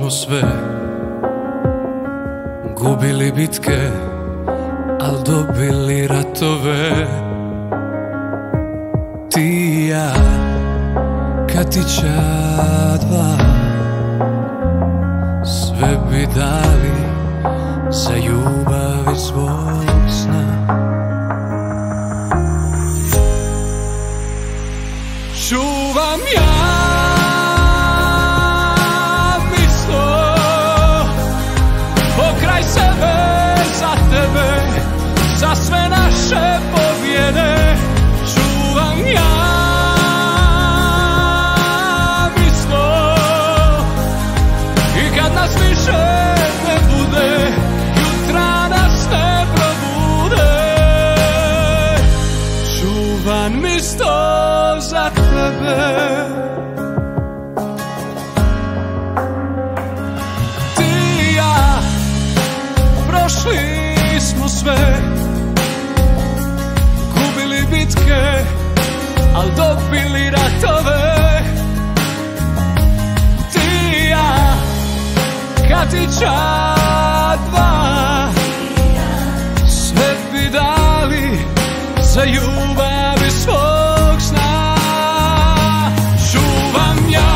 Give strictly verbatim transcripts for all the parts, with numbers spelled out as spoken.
smo sve gubili bitke, al dobili ratove. Ti i ja, Katića dva, sve bi dali za ljubav i svog sna. Čuvam ja misto pokraj sebe za tebe, za sve naše pobjede. Čuvam ja misto i kad nas više ne bude, jutra nas ne probude. Čuvam misto za tebe. Ti i ja prošli smo sve, gubili bitke, al dobili ratove. Ti i ja, Katića dva, sve bi dali za ljubav i svog sna. Čuvam ja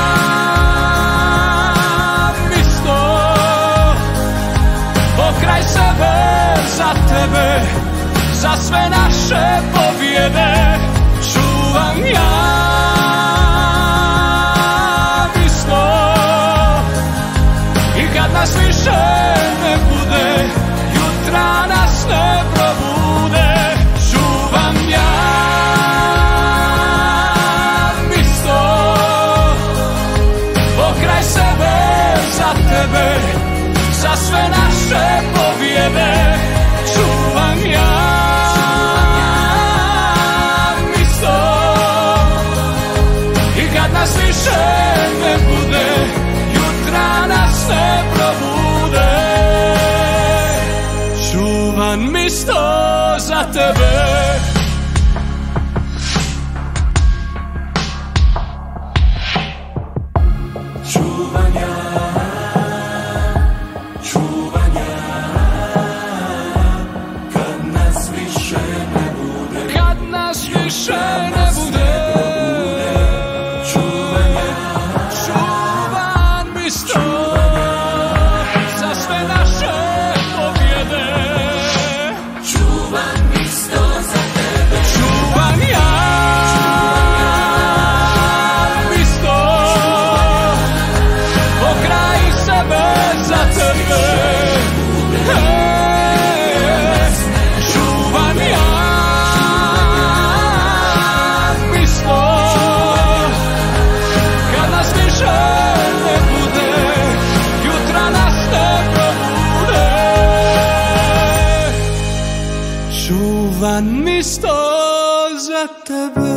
misto pokraj sebe za tebe, za sve naše pobjede. Čuvam ja misto i kad nas više ne bude, jutra nas ne probude. Čuvam ja misto pokraj sebe za tebe, za sve naše pobjede. Čuvam ja nas više ne bude, jutra nas ne probude. Čuvam misto za tebe. Čuvam ja, čuvam ja, kad nas više ne bude, kad nas više ne bude. Čuvam misto za tebe.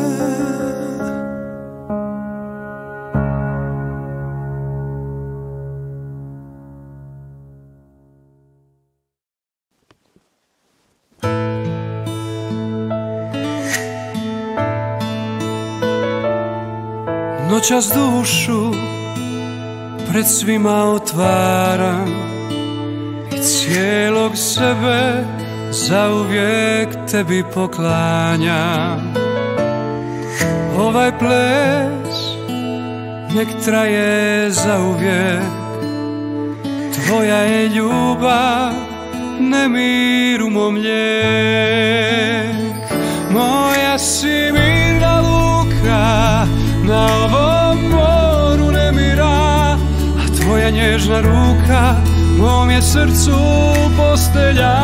Noćas dušu pred svima otvaram i cijelog sebe zauvijek tebi poklanjam. Ovaj ples nek traje zauvijek, tvoja je ljubav nemir u mom lijek. Moja si mirna luka na ovom moru nemira, a tvoja nježna ruka mom je srcu postelja.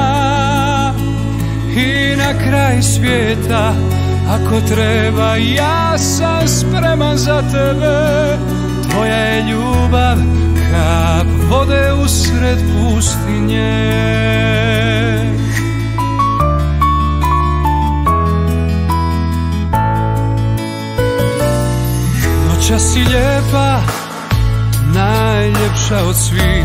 I na kraj svijeta, ako treba, ja sam spreman za tebe. Tvoja je ljubav kap vode usred pustinje. Noćas si lijepa, najljepša od svih,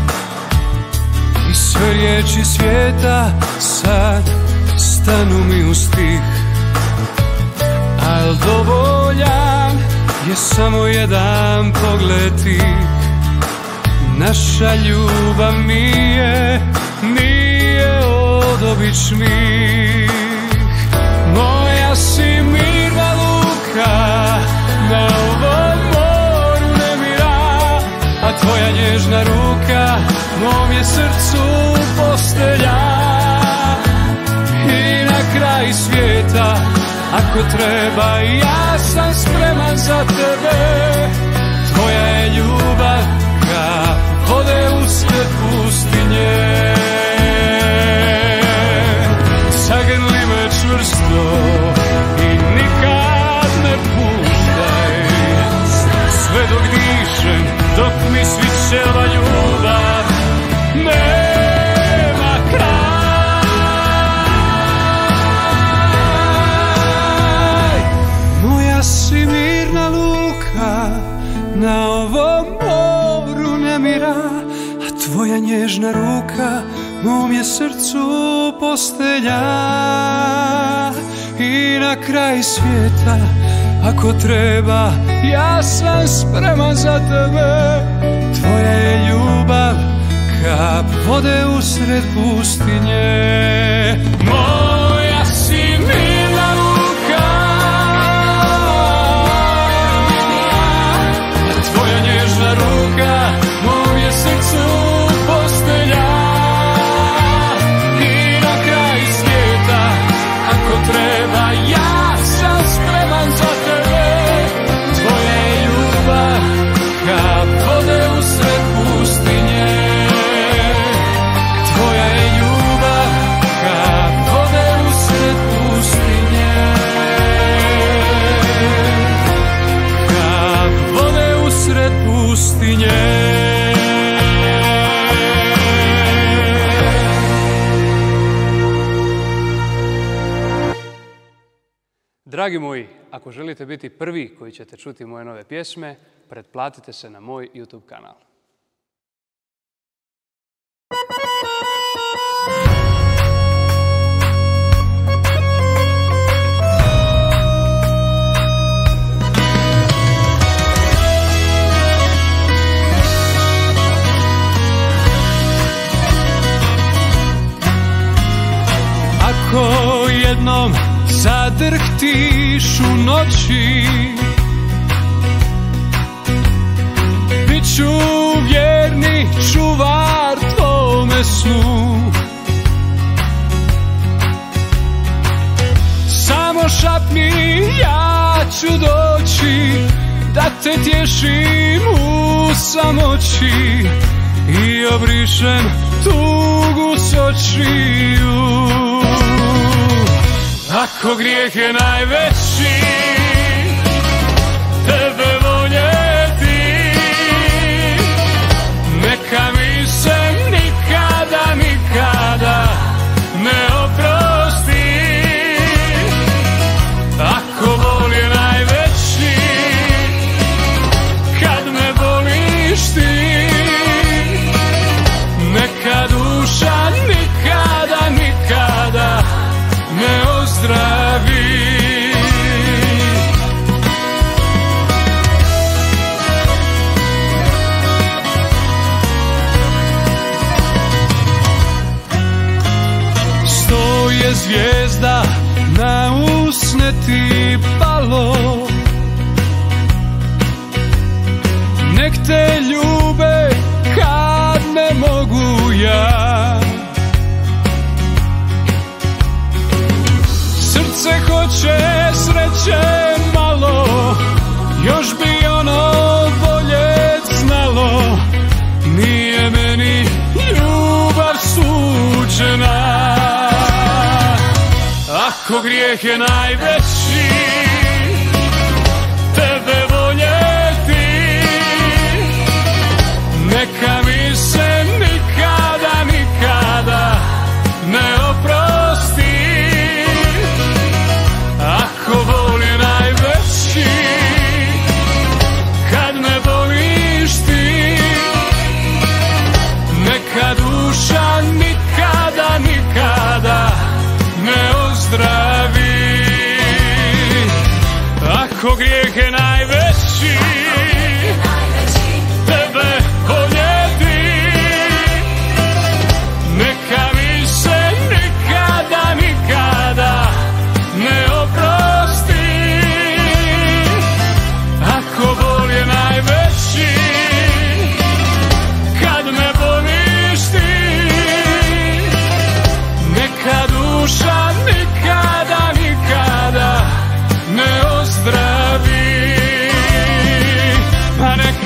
i sve riječi svijeta sad stanu mi u stih. Al dovoljan je samo jedan pogled ti, naša ljubav nije, nije od običnih. Moja si mirna luka na ovom moru nemira, a tvoja nježna ruka mom je srcu postelja. I na kraj svijeta, ako treba, ja sam spreman za tebe. Tvoja je ljubav kap vode usred pustinje. Zagrli me čvrsto i nikad ne puštaj, sve dok dišem, dok mi svićeva ljubav nema kraj. Moja si mirna luka na ovom moru nemira, a tvoja nježna ruka mom je srcu postelja. I na kraj svijeta, ako treba, ja sam spreman za tebe. Tvoja je ljubav kap vode usred pustinje. Moja si mirna luka, a tvoja nježna ruka mom je srcu postelja. Treba, ja sam spreman za tebe. Tvoja je ljubav kap vode usred pustinje. Tvoja je ljubav kap vode usred pustinje. Kap vode usred pustinje. Dragi moji, ako želite biti prvi koji ćete čuti moje nove pjesme, pretplatite se na moj YouTube kanal. Ako jednom zadrhtiš u noći, bit ću vjerni čuvar tvome snu. Samo šapni, ja ću doći da te tješim u samoći i obrišem tugu s očiju. Ako grijeh je najveći, tebe voljeti, neka mi se nikada, nikada ne oprosti. Ako bol je najveći, kad me voliš ti, neka duša nikada, nikada ne ozdravi. Sto je zvijezda na usne ti palo, nek te ljube kad ne mogu ja. Srce hoće sreće malo, još bi ono bolje znalo. Nije meni ljubav suđena. Ako grijeh je najveći, tebe voljeti, neka mi se nikada, nikada ne oprosti. Ako bol je najveći, kad me voliš ti, neka duša nikada, nikada ne ozdravi.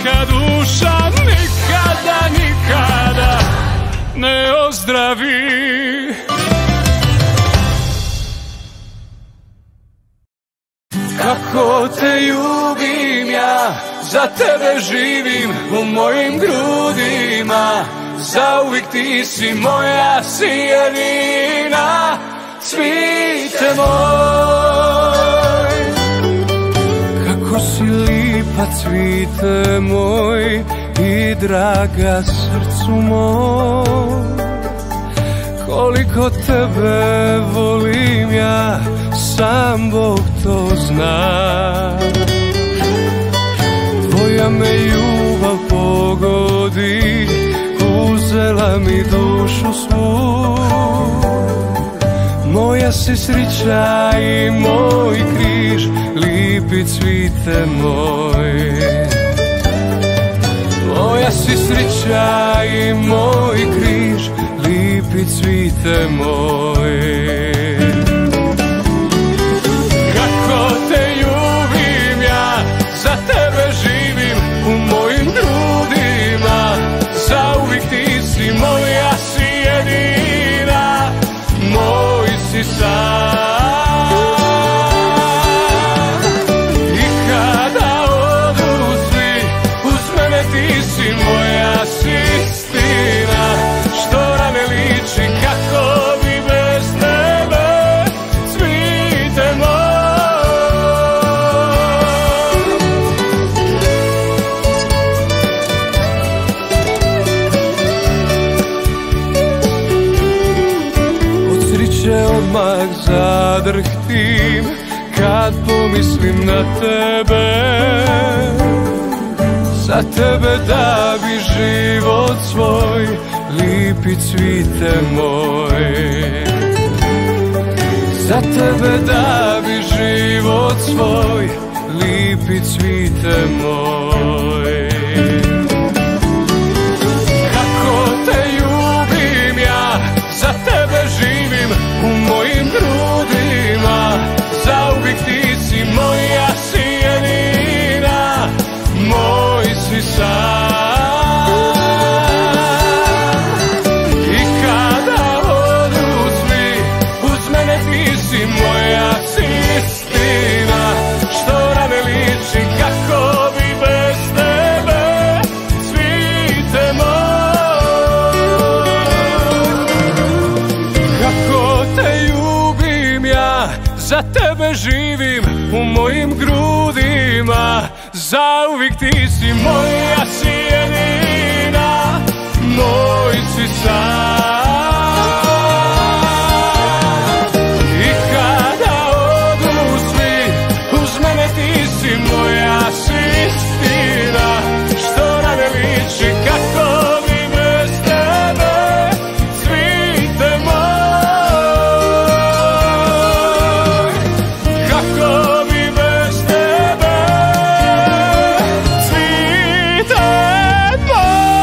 neka duša nikada, nikada ne ozdravi. Kako te ljubim ja, za tebe živim u mojim grudima. Zauvijek ti si moja si jedina, cvite moj. Kako si lipa cvite moj i draga srcu moj. Koliko tebe volim ja, sam Bog to zna. Tvoja me ljubav pogodi, uzela mi dušu svu. Moja si srića i moj križ, lipi cvite moj. Moja si srića i moj križ, lipi cvite moj. Kako te ljubim ja, za tebe živim u mojim grudima. Zauvijek ti si moja si jedina, moj si sam. I kada odu svi, uz mene ti si moja si istina. Što rane liči, kako bi bez tebe, cvite moj. Od sriće odmah zadrhtim kad pomislim na tebe. Za tebe da bi život svoj, lipi cvite moj. Za tebe da bi život svoj, lipi cvite moj. Kako te ljubim ja, za tebe živim u mojim grudima. Zauvijek ti si moja si jedina, moj si sam. I kada odu svi, uz mene ti si moja si istina. Što rane liči, kako bi bez tebe, cvite moj. Kako te ljubim ja, za tebe živim u mojim grudima. Zauvijek ti si moja si jedina, moj si sam. I kada odu svi, uz mene ti si moja si istina. Što rane liči, kako bi bez tebe, cvite moj. Kako bi bez tebe, cvite moj.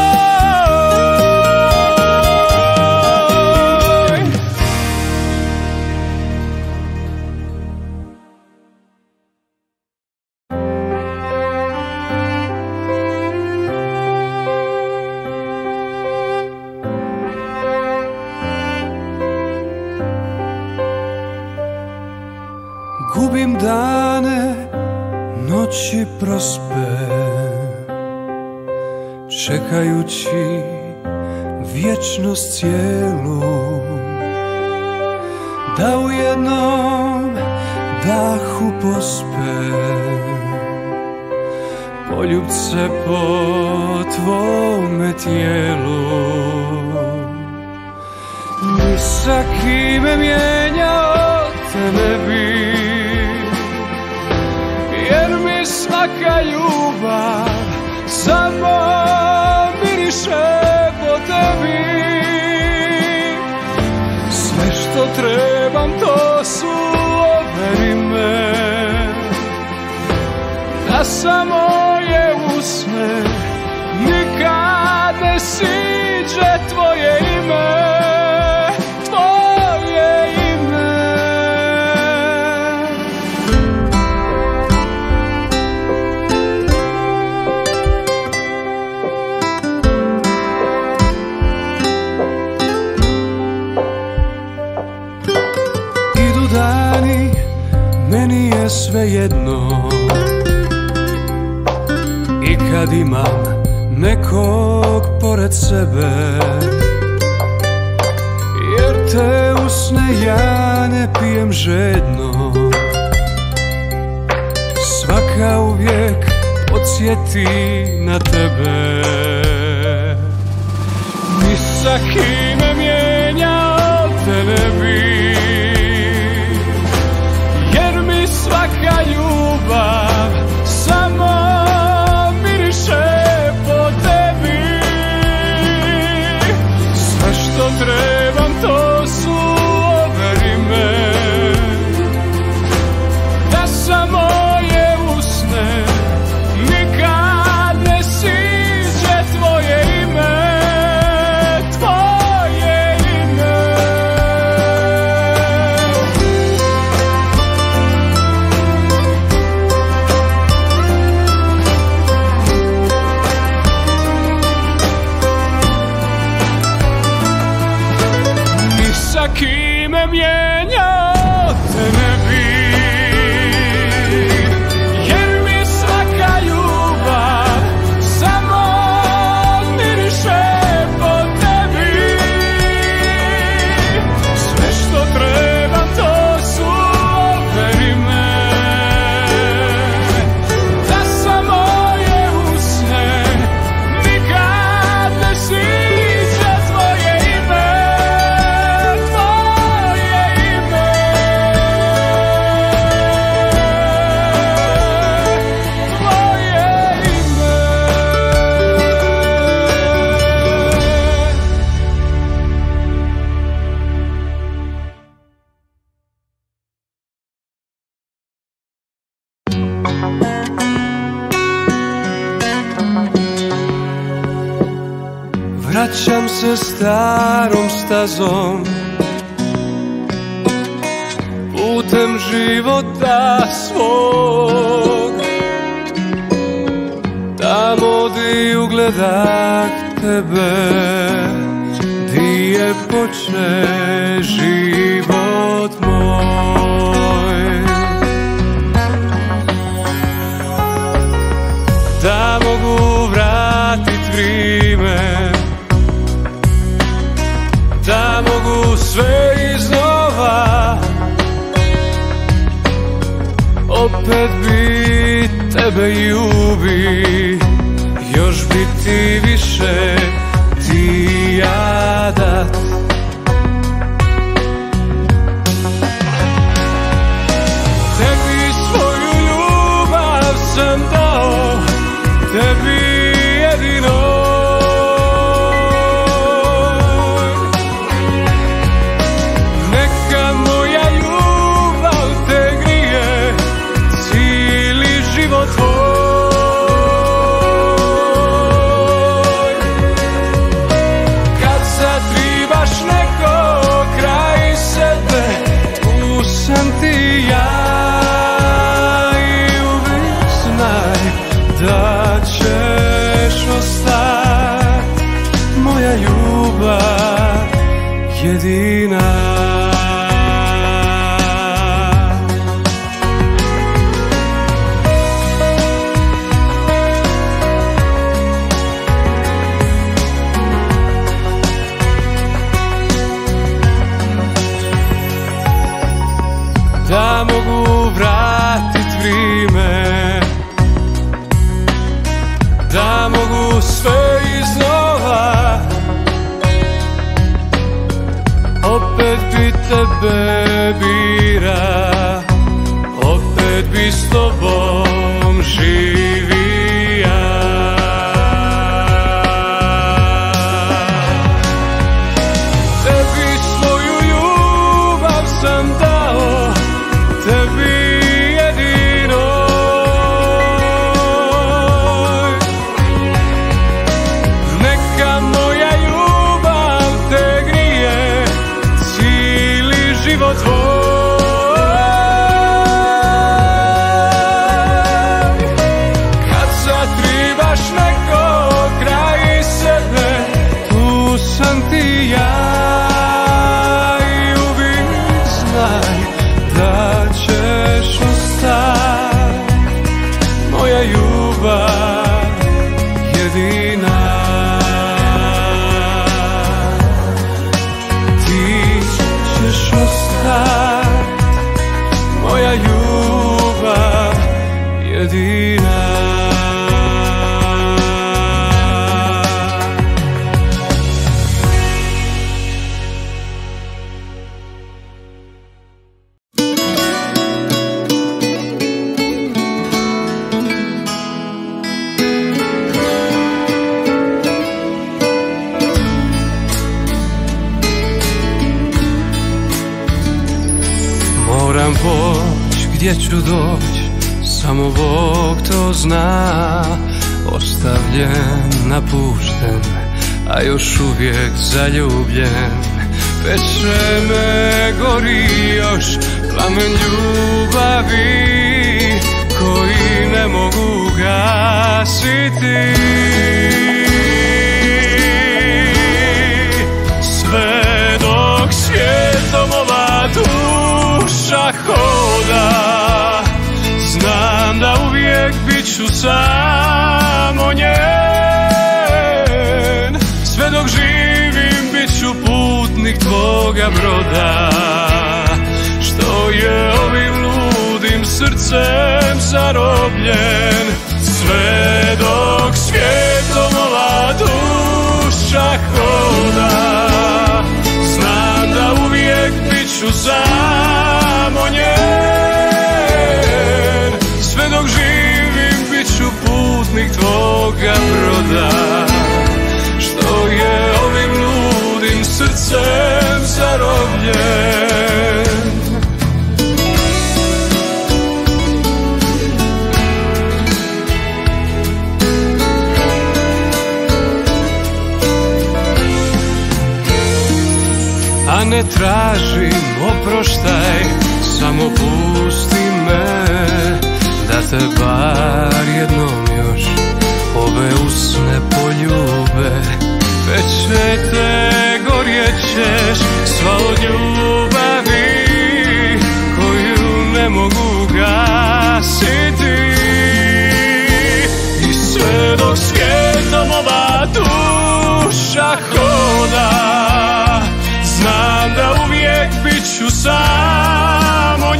Gubim dane, noći prospe, čekajući vječnost cijelu, da u jednom dahu pospe poljubce po tvome tijelu. Ni sa kime mijenjao te ne bi, jer mi svaka ljubav samo miriše po tebi. Sve što trebam to su ove rime, da samo je usne nikad ne siđe tvoje ime. Tvoje ime. jedno. I kad imam nekog pored sebe, jer te usne ja ne pijem žedno. Svaka uvijek podsjeti na tebe. Ni sa kime mijenjao te ne bi, jer mi svaka ljubav samo miriše po tebi. Sve što trebam to su ove rime, da sam moje usne nikad ne siđe tvoje ime, tvoje ime. Ni sa kime mijenjao te ne bi, jer mi svaka ljubav samo miriše po tebi. Sve što trebam to su ove rime, da sam moje usne nikad ne siđe tvoje ime, tvoje ime, tvoje ime. Vraćam se starom stazom, putem života svog, tamo di ugledah tebe, di je počne život moj. Da mogu vratit vrime, da mogu sve iznova, opet bi tebe ljubi, još bi ti više ti ja dat. Tebi svoju ljubav sam dao, tebi jedino. Neka moja ljubav te grije cijeli život tvoj. Kad sad tribaš neko kraj sebe, tu sam ti ja, i uvijek znaj da ćeš ostat moja ljubav jedina. Da mogu vratit vrime, da mogu sve iznova, opet bi tebe bira, opet bi s tobom živija. Tebi svoju ljubav sam dao, tebi jedino. Neka moja ljubav te grije cijeli život tvoj. Kad sad tribaš neko kraj sebe, tu sam ti ja, i uvijek znaj da ćeš ostat gdje ću doć, samo Bog to zna. Ostavljen, napušten, a još uvijek zaljubljen. Peče me, gori još plamen ljubavi koji ne mogu gasiti. Sve dok svijetom ova duša hoda, znam da uvijek bit ću samo njen. Sve dok živim bit ću putnik tvoga broda, što je ovim ludim srcem zarobljen. Sve dok svijetom ova duša hoda, znam da uvijek bit ću samo njen. Sve dok živim bit ću putnik tvoga broda, što je ovim ludim srcem zarobljen. A ne tražim oproštaj, samo pusti me da te bar jednom još ove usne poljube. Peče te, gorjećeš sva od ljubavi koju ne mogu gasiti. I sve dok svijetom ova duša hoda, znam da uvijek bit ću samo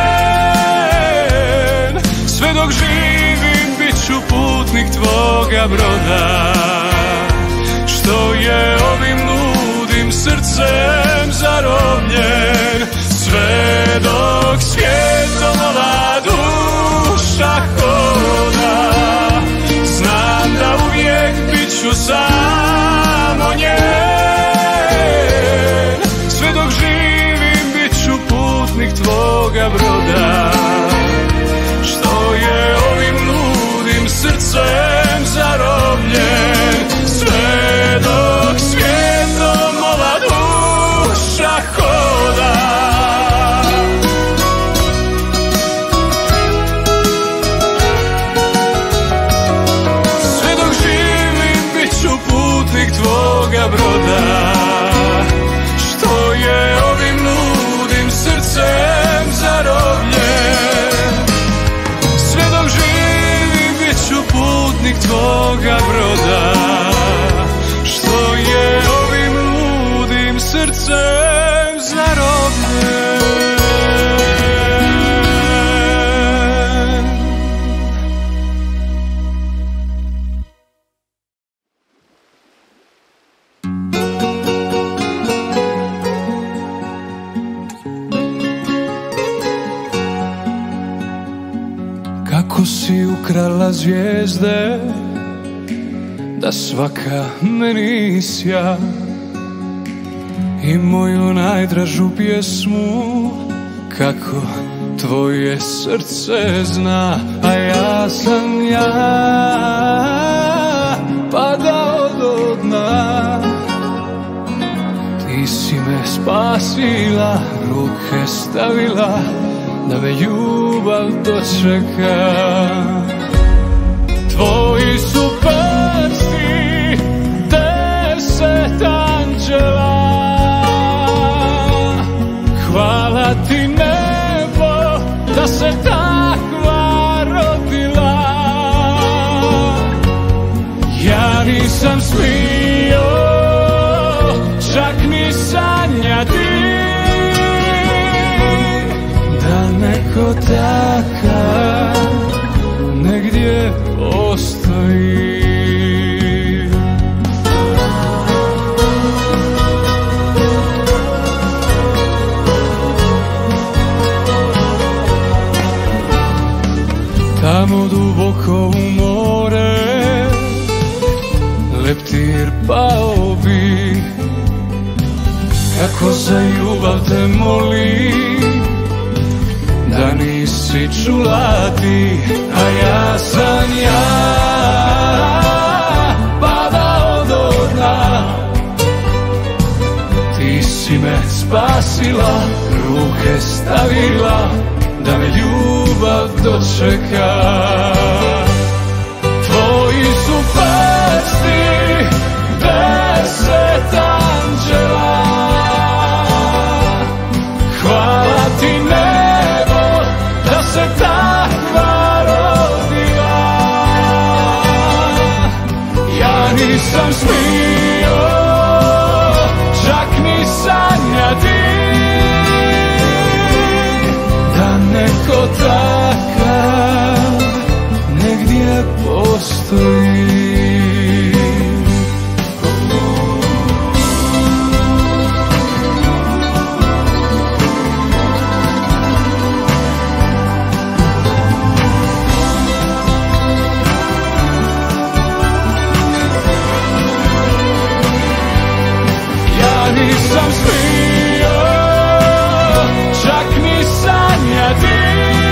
njen. Sve dok živim bit ću putnik tvoga broda, što je ovim ludim srcem zarobljen. Sve dok svijetom ova duša hoda, znam da uvijek bit ću samo njen. Sve dok živim bit ću putnik tvoga broda, što je ovim ludim srcem zarobljen. Sve dok svijetom ova duša hoda, sve dok živim bit ću putnik tvoga broda, što je ovim ludim srcem zarobljen. Sve dok živim bit ću putnik tvoga broda, što je ovim ludim srcem zarobljen. Kako si ukrala zvijezde, da svaka meni sja, i moju najdražu pjesmu, kako tvoje srce zna. A ja sam ja padao do dna, ti si me spasila, ruke stavila da me ljubav dočeka. Tvoji su prsti deset anđela, hvala ti nebo da se takva rodila. Ja nisam smio čak ni sanjati da neko takav negdje postoji. Tamo duboko u more leptir pao bi, kako za ljubav te molim, da nisi si čula ti, a ja sam ja padao do dna. Ti si me spasila, ruke stavila, da me ljubav dočeka. Tvoji su prsti deset anđela. Hvala ti nebo da se takva rodila. Ja nisam smio čak ni sanjati da neko takav negdje postoji. Nisam smio čak ni sanjati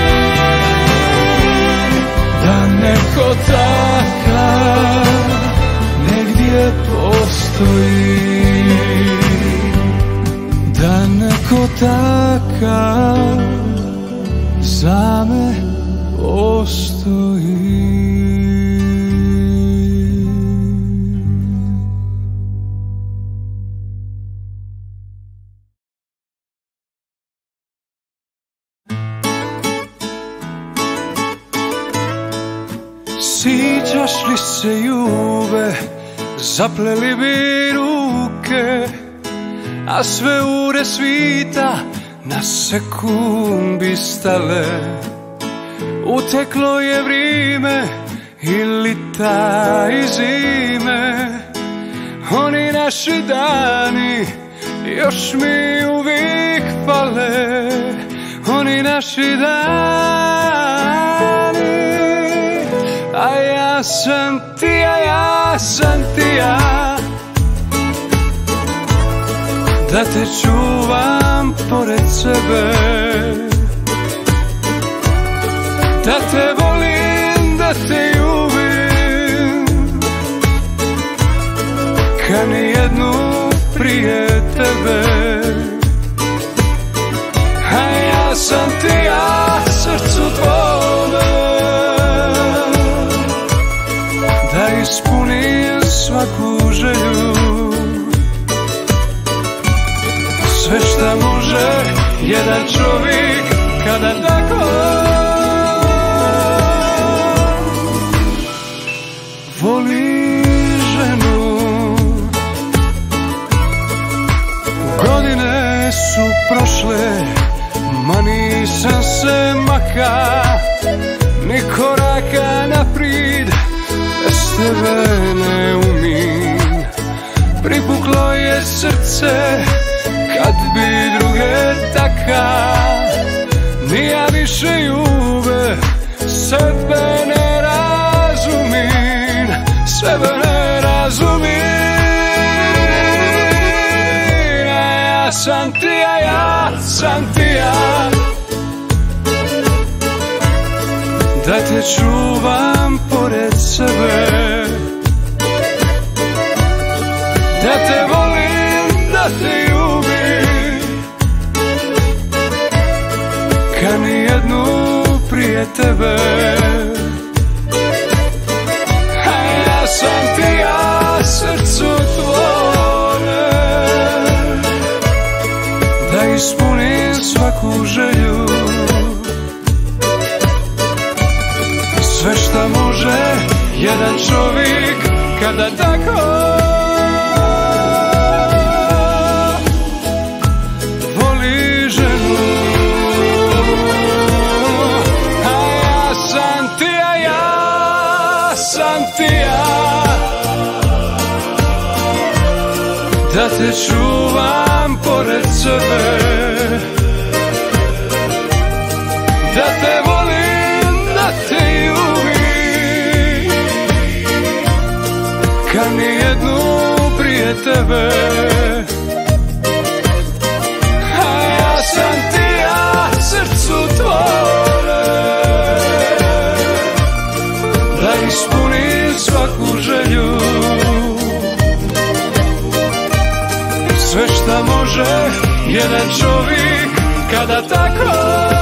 da neko takav negdje postoji, da neko takav za me postoji. Sjećaš li se Ljubav, zapleli bi ruke, a sve ure svita na sekund bi stale. Uteklo je vrijeme i lita i zime, oni naši dani još mi uvijek fale. Oni naši dani, a ja sam ti, a ja sam ti ja, da te čuvam pored sebe, da te volim, da te ljubim, ka nijednu prije tebe. A ja sam ti ja, srcu tvome, da ispunim svaku želju, sve šta može jedan čovjek kada tako voli ženu. Godine su prošle, ma nisam se maka, ni koraka naprijed bez tebe ne umim. Pripuklo je srce kad bi druge taka, ni ja više Ljube sebe ne razumim, sebe ne razumim. A ja sam ti, a ja sam ti ja, da te čuvam pored sebe, da te volim, da te ljubim, ka nijednu prije tebe. A ja sam ti ja, srcu tvome, da ispunim svaku želju, sve šta može jedan čovjek kada tako voli ženu. A ja sam ti, a ja sam ti ja, da te čuvam pored sebe, da te volim, da te ljubim, ka nijednu prije tebe. A ja sam ti ja, srcu tvome, želju. Sve šta može jedan čovjek kada tako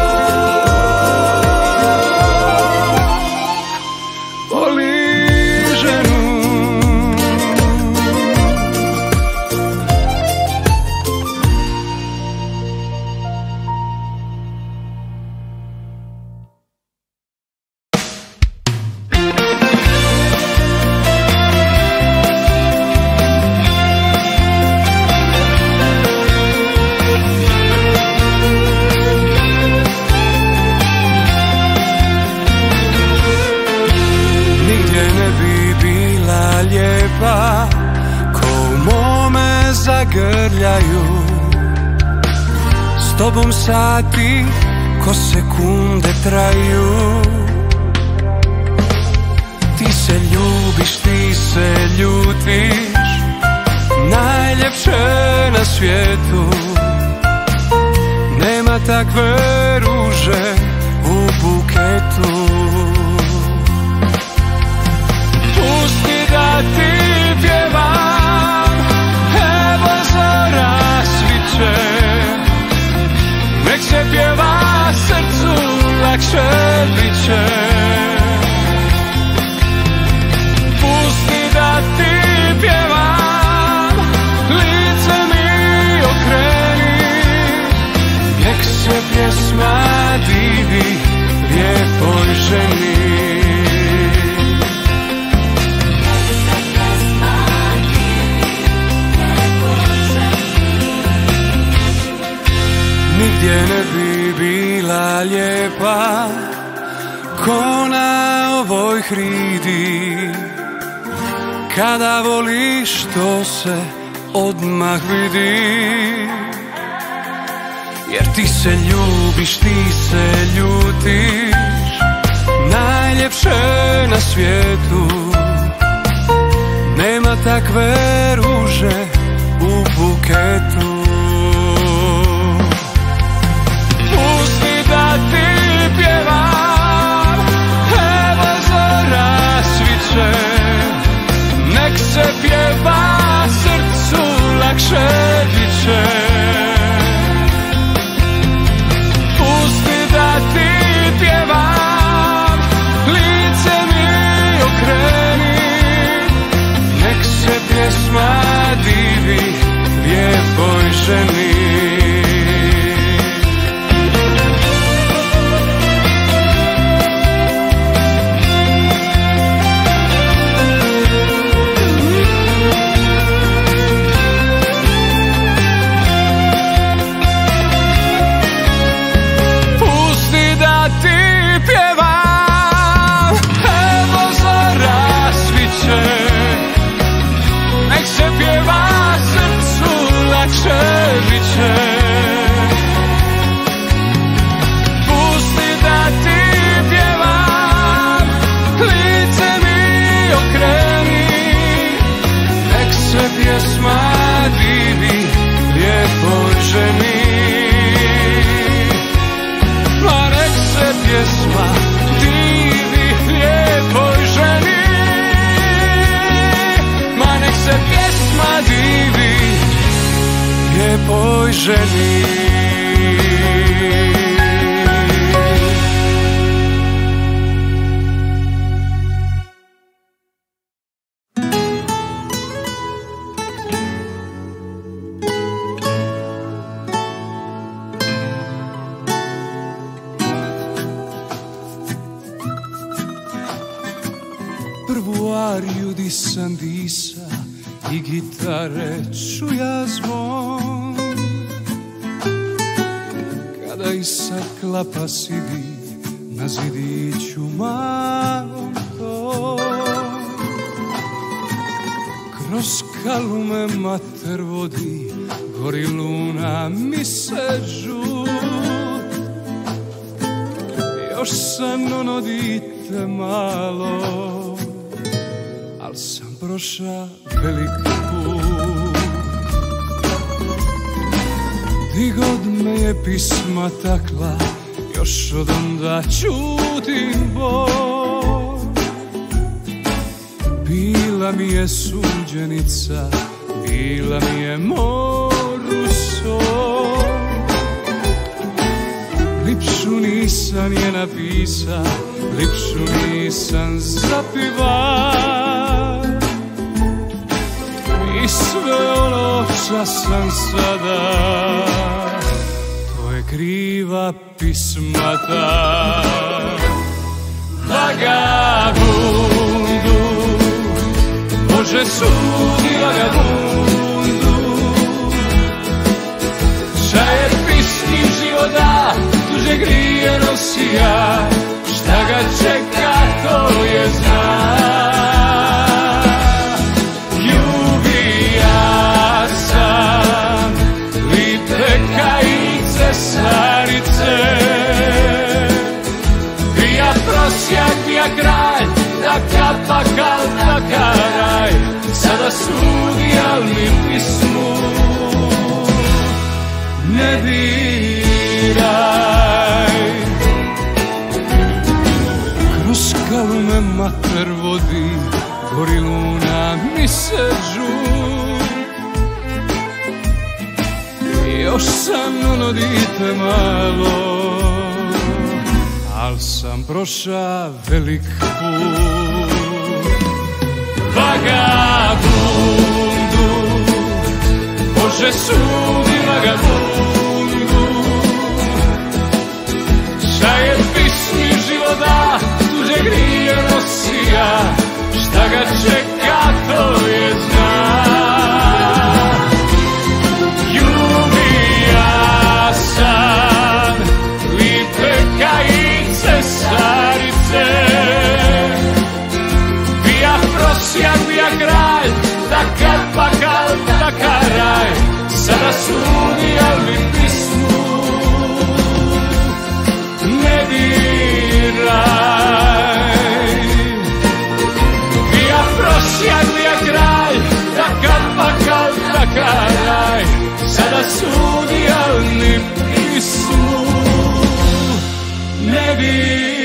voli ženu. Zagrljaju s tobom sati ko sekunde traju. Ti se ljubiš, ti se ljutiš, najljepše na svijetu. Nema takve ruže u buketu. Pusti da ti pjevam, nek se pjeva, srcu lakše biće. Pusti da ti pjevam, lice mi okreni, nek se pjesma divi lijepoj ženi. Nigdje ne bi bila lijepa ko na ovoj hridi. Kada voliš to se odmah vidi. Jer ti se ljubiš, ti se ljutiš, najljepše na svijetu. Nema takve ruže u buketu. Da ti pjevam, evo zora sviće, nek se pjeva, srcu lakše biće. Pusti da ti pjevam, lice mi okreni, nek se pjesma divi lijepoj ženi. Pusti da ti pjevam, lice mi okreni, nek se pjesma divi lijepoj ženi. Ma nek se pjesma divi lijepoj ženi. Ma nek se pjesma divi lijepoj ženi. Prvu ariju di sam disa i gitare čuja zvon. Kada isad klapa sidi na zidiću malom to. Kroz kalume mater vodi, gori luna mi se žut. Još sam ono dite malo, al sam proša velik put. Di god me je pisma takla, još od onda čutim bol. Bila bila mi je suđenica, bila mi je Moruso. Lipšu nisam je napisa, lipšu nisam zapiva. I sve ono ča sam sada, to je kriva pismata. Vagabundu, Bože sudi vagabundu, šta je pismi života, tuže grije nosija, šta ga čeka to je znak. Ljubija sam lipe kajice starice, bija prosjak, bija kralj, taka pa kao taka raj, sada sudi, al mi pismu ne diraj. Kroz skalu me mater vodi, gori luna mi se žur. Još sam ono dite malo, al sam proša velik put. Vagabundu, Bože sudi vagabundu, šta je pismi života, tuže grije nosija, šta ga čeka to je znak. Ljubija sam lipe kajice starice, bija prosjak, bija kralj, taka pa kao taka raj, sada sudi, al mi pismu ne diraj. Bija prosjak, bija kralj, taka pa kao taka raj, sada sudi, al mi pismu ne diraj.